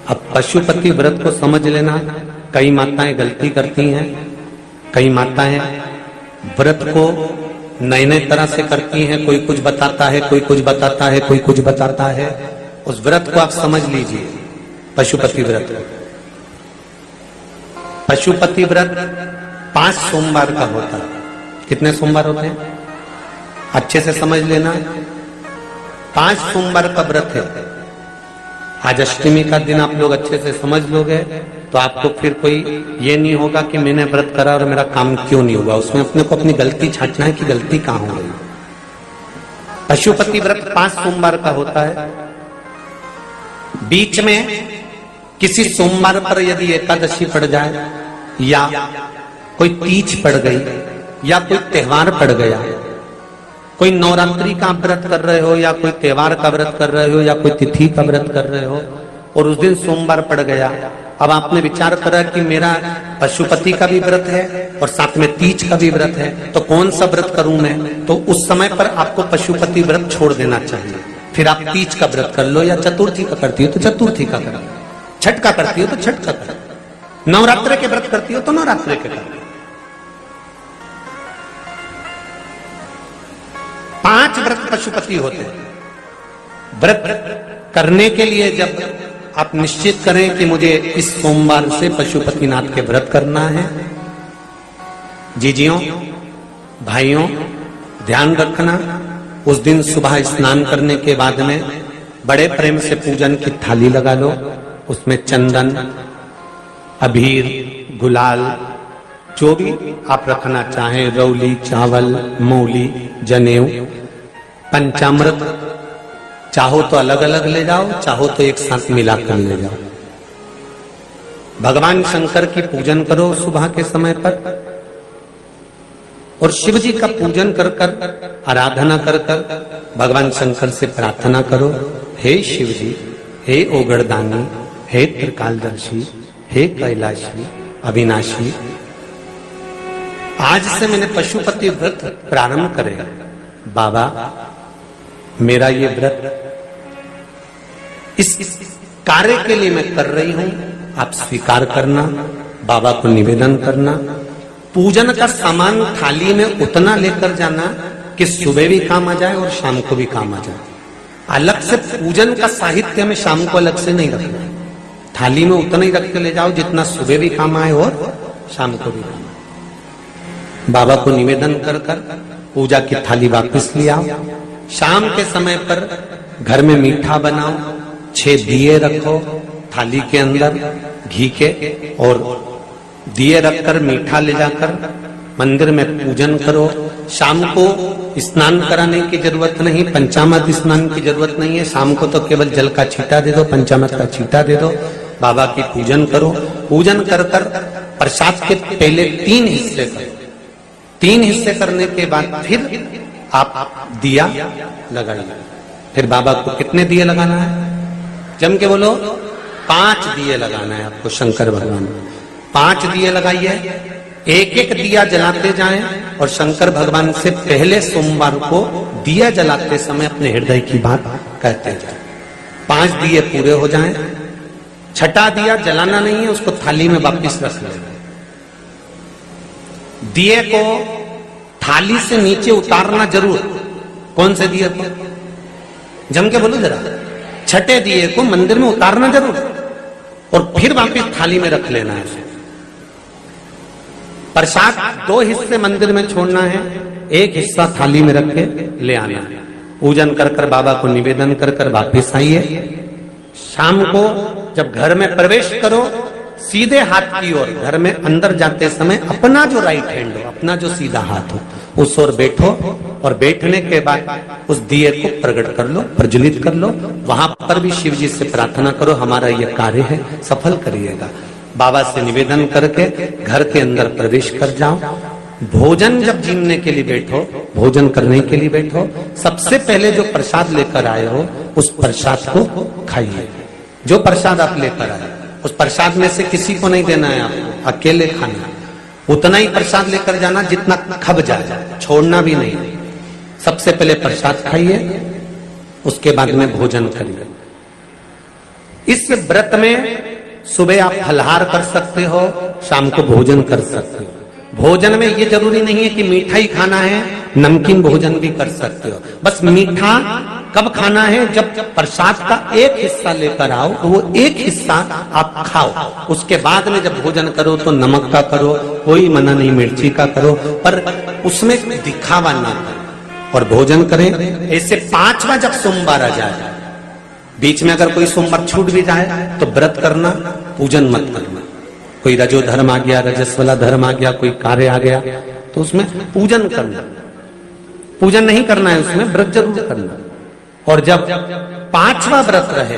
अब पशुपति व्रत को समझ लेना। कई माताएं गलती करती हैं, कई माताएं व्रत को नए नए तरह से करती हैं। कोई कुछ बताता है, कोई कुछ बताता है, कोई कुछ बताता है। उस व्रत को आप समझ लीजिए, पशुपति व्रत। पशुपति व्रत 5 सोमवार का होता है। कितने सोमवार होते हैं अच्छे से समझ लेना। 5 सोमवार का व्रत है। आज अष्टमी का दिन आप लोग अच्छे से समझ लोगे तो आपको फिर कोई ये नहीं होगा कि मैंने व्रत करा और मेरा काम क्यों नहीं हुआ। उसमें अपने को अपनी गलती छांटना है कि गलती कहां हो गई। पशुपति व्रत 5 सोमवार का होता है। बीच में किसी सोमवार पर यदि एकादशी पड़ जाए या कोई तीज पड़ गई या कोई त्योहार पड़ गया, कोई नवरात्रि का व्रत कर रहे हो या कोई त्योहार का व्रत कर रहे हो या कोई तिथि का व्रत कर रहे हो और उस दिन सोमवार पड़ गया, अब आपने विचार करा कि मेरा पशुपति का भी व्रत है और साथ में तीज का भी व्रत है, तो कौन सा व्रत करूं मैं। तो उस समय पर आपको पशुपति व्रत छोड़ देना चाहिए। फिर आप तीज का व्रत कर लो या चतुर्थी का करती हो तो चतुर्थी का करो, छठ का करती हो तो छठ का करो, नवरात्रि के व्रत करती हो तो नवरात्रि के करो। 5 व्रत पशुपति होते हैं। व्रत करने के लिए जब आप निश्चित करें कि मुझे इस सोमवार से पशुपतिनाथ के व्रत करना है, जीजियों भाइयों ध्यान रखना, उस दिन सुबह स्नान करने के बाद में बड़े प्रेम से पूजन की थाली लगा लो। उसमें चंदन, अबीर, गुलाल, जो भी आप रखना चाहें, रौली, चावल, मौली, जनेऊ, पंचामृत, चाहो तो अलग अलग ले जाओ, चाहो तो एक साथ मिलाकर ले जाओ। भगवान शंकर की पूजन करो सुबह के समय पर और शिव जी का पूजन कर कर आराधना कर कर भगवान शंकर से प्रार्थना करो, हे शिव जी, हे ओगड़दानी, हे त्रिकालदर्शी, हे कैलाशी, अविनाशी, आज से मैंने पशुपति व्रत प्रारंभ करेगा। बाबा मेरा ये व्रत इस कार्य के लिए मैं कर रही हूं, आप स्वीकार करना। बाबा को निवेदन करना। पूजन का सामान थाली में उतना लेकर जाना कि सुबह भी काम आ जाए और शाम को भी काम आ जाए। अलग से पूजन का साहित्य में शाम को अलग से नहीं रखना। थाली में उतना ही रख के ले जाओ जितना सुबह भी काम आए और शाम को भी काम आए। बाबा को निवेदन कर कर पूजा की थाली वापस ले आओ। शाम के समय पर घर में मीठा बनाओ, 6 दिए रखो थाली के अंदर घी के, और दिए रखकर मीठा ले जाकर मंदिर में पूजन करो। शाम को स्नान कराने की जरूरत नहीं, पंचामृत स्नान की जरूरत नहीं है। शाम को तो केवल जल का छींटा दे दो, पंचामृत का छींटा दे दो, बाबा की पूजन करो। पूजन कर कर प्रसाद के पहले 3 हिस्से करो। 3 हिस्से करने के बाद फिर आप दिया लगाइए। फिर बाबा को कितने दिए लगाना है? जम के बोलो, 5 दिए लगाना है आपको शंकर भगवान। 5 दिए लगाइए, एक एक दिया जलाते जाएं और शंकर भगवान से पहले सोमवार को दिया जलाते समय अपने हृदय की बात कहते जाएं। 5 दिए पूरे हो जाएं। छठा दिया जलाना नहीं है, उसको थाली में वापस रख लेना। दिए को थाली से नीचे उतारना जरूर। कौन से दिए को? जम के बोलो जरा। छठे दिए को मंदिर में उतारना जरूर और फिर वापस थाली में रख लेना है। प्रसाद 2 हिस्से मंदिर में छोड़ना है, 1 हिस्सा थाली में रख के ले आना है। पूजन कर कर बाबा को निवेदन कर कर वापिस आइए। शाम को जब घर में प्रवेश करो, सीधे हाथ की ओर घर में अंदर जाते समय अपना जो राइट हैंड हो, अपना जो सीधा हाथ हो, उस ओर बैठो और बैठने के बाद उस दिए को प्रकट कर लो, प्रज्वलित कर लो। वहां पर भी शिव जी से प्रार्थना करो, हमारा यह कार्य है, सफल करिएगा। बाबा से निवेदन करके घर के अंदर प्रवेश कर जाओ। भोजन जब जीने के लिए बैठो, भोजन करने के लिए बैठो, सबसे पहले जो प्रसाद लेकर आए हो उस प्रसाद को खाइए। जो प्रसाद आप लेकर आए उस प्रसाद में से किसी को नहीं देना है आपको, अकेले खाना। उतना ही प्रसाद लेकर जाना जितना खब जाए, छोड़ना भी नहीं। सबसे पहले प्रसाद खाइए, उसके बाद में भोजन करिए। इस व्रत में सुबह आप फलहार कर सकते हो, शाम को भोजन कर सकते हो। भोजन में ये जरूरी नहीं है कि मीठा ही खाना है, नमकीन भोजन भी कर सकते हो। बस मीठा कब खाना है, जब प्रसाद का एक हिस्सा लेकर आओ तो वो एक हिस्सा आप खाओ। उसके बाद में जब भोजन करो तो नमक का करो, कोई मना नहीं, मिर्ची का करो, पर उसमें दिखावा ना करो और भोजन करें। ऐसे 5वां जब सोमवार आ जाए, बीच में अगर कोई सोमवार छूट भी जाए तो व्रत करना, पूजन मत करना। कोई रजो धर्म आ गया, रजस वाला धर्म आ गया, कोई कार्य आ गया तो उसमें पूजन करना, पूजन नहीं करना है, उसमें व्रत जरूर करना। और जब 5वां व्रत रहे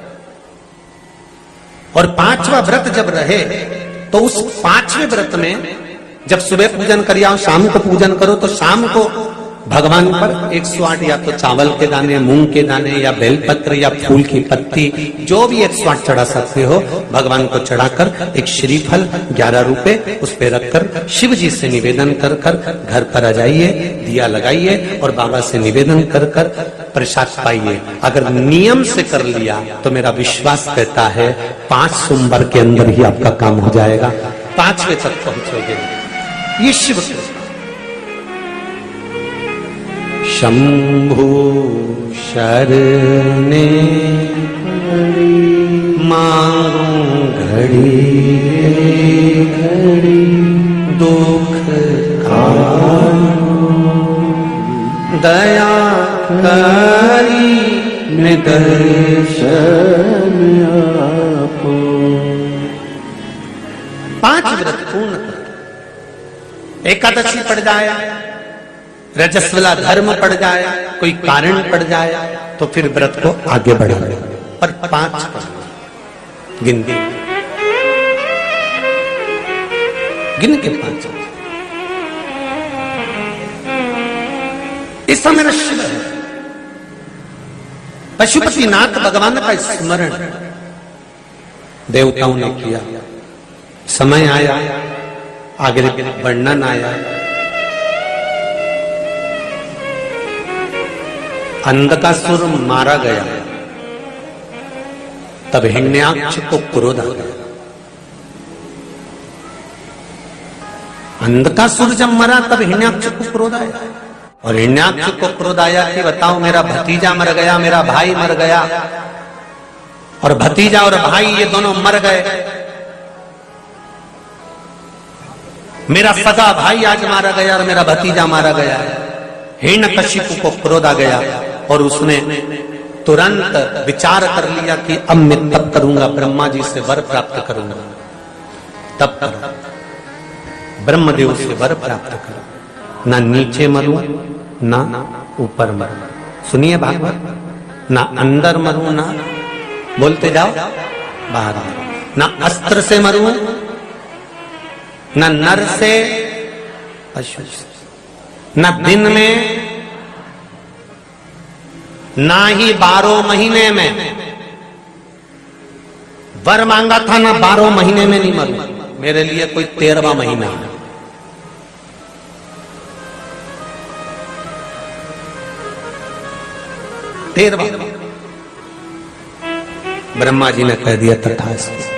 और 5वां व्रत जब रहे तो उस 5वें व्रत में जब सुबह पूजन कर आओ, शाम को पूजन करो, तो शाम को भगवान पर 108 या तो चावल के दाने, मूंग के दाने या बेलपत्र या फूल की पत्ती, जो भी 108 चढ़ा सकते हो भगवान को चढ़ाकर एक श्रीफल 11 रुपए उस पे रखकर शिव जी से निवेदन कर कर घर पर आ जाइए, दिया लगाइए और बाबा से निवेदन कर कर प्रसाद पाइए। अगर नियम से कर लिया तो मेरा विश्वास कहता है 5 सोमवार के अंदर ही आपका काम हो जाएगा, 5वें तक पहुंचोगे। ये शिव शंभु शरणे मारूं घड़ी घड़ी दुख दया करी निदर्शन आपो। 5 व्रत पूर्ण कर, एकादशी पड़ जाए, रजस्वला धर्म पड़ जाए, कोई कारण पड़ जाए तो फिर व्रत को आगे बढ़ा, पर 5 गिन के 5। इस समय शिव है, पशुपतिनाथ भगवान का स्मरण देवताओं ने किया। समय आया, आगे वर्णन आया, अंधकासुर मारा गया, तब हिरण्याक्ष को क्रोध आ गया। अंधकासुर जब मरा तब हिरण्याक्ष को क्रोध आया, और हिरण्याक्ष को क्रोध आया कि बताओ मेरा भतीजा मर गया, मेरा भाई मर गया, और भतीजा और भाई ये दोनों मर गए, मेरा सगा भाई आज मारा गया और मेरा भतीजा मारा गया। हिरण्यकशिपु को क्रोध आ गया और उसने तुरंत विचार कर लिया कि अब मैं तप करूंगा, ब्रह्मा जी से वर प्राप्त करूंगा। तप करो, ब्रह्मदेव से वर प्राप्त करो, ना नीचे मरूं ना ऊपर मरूं। सुनिए भागवत, ना अंदर मरूं ना, बोलते जाओ, बाहर मरूं, ना अस्त्र से मरूं ना नर से, पशु से, ना दिन में ना ही 12 महीने में। वर मांगा था ना 12 महीने में नहीं मरूं, मेरे लिए कोई 13वां महीना है। ब्रह्मा जी ने कह दिया तथास्तु,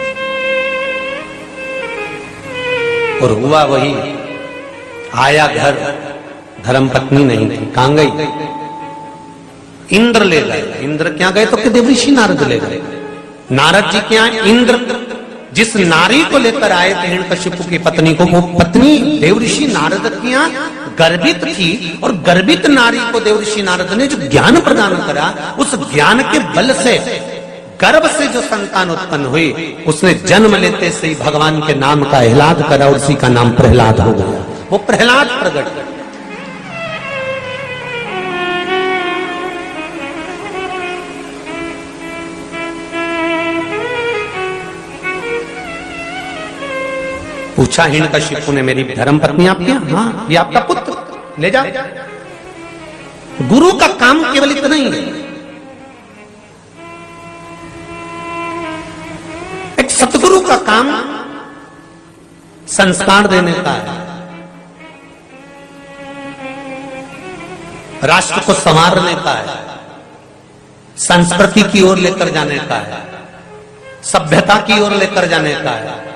और हुआ वही। आया घर, धर्मपत्नी नहीं थी, कहां गई? इंद्र ले गए। इंद्र क्या गए? तो कि देवऋषि नारद ले गए। नारद जी क्या, इंद्र जिस नारी को लेकर आए थे हिरण्यकशिपु की पत्नी को, वो पत्नी देवऋषि नारद की यहाँ गर्भित थी, और गर्भित नारी को देवऋषि नारद ने जो ज्ञान प्रदान करा, उस ज्ञान के बल से गर्भ से जो संतान उत्पन्न हुई, उसने जन्म लेते से ही भगवान के नाम का आह्लाद करा, और उसी का नाम प्रहलाद हो गया। वो प्रहलाद प्रकट कर। पूछा हिरण्यकशिपु ने, मेरी धर्मपत्नी आपकी? हाँ, ये आपका पुत्र, ले जाओ। गुरु का काम केवल इतना ही है, एक सतगुरु का काम संस्कार देने का है, राष्ट्र को संवारने का है, संस्कृति की ओर लेकर जाने का है, सभ्यता की ओर लेकर जाने का है।